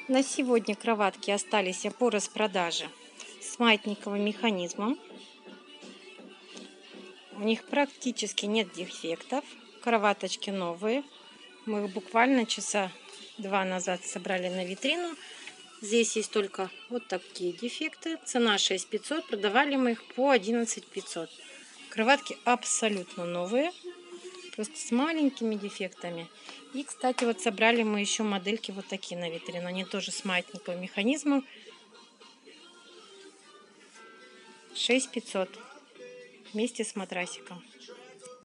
На сегодня кроватки остались по распродаже с маятниковым механизмом. У них практически нет дефектов. Кроваточки новые. Мы их буквально часа 2 назад собрали на витрину. Здесь есть только вот такие дефекты. Цена 6500. Продавали мы их по 11500. Кроватки абсолютно новые. Просто с маленькими дефектами. И, кстати, вот собрали мы еще модельки вот такие на витрину. Они тоже с маятниковым механизмом. 6500 вместе с матрасиком.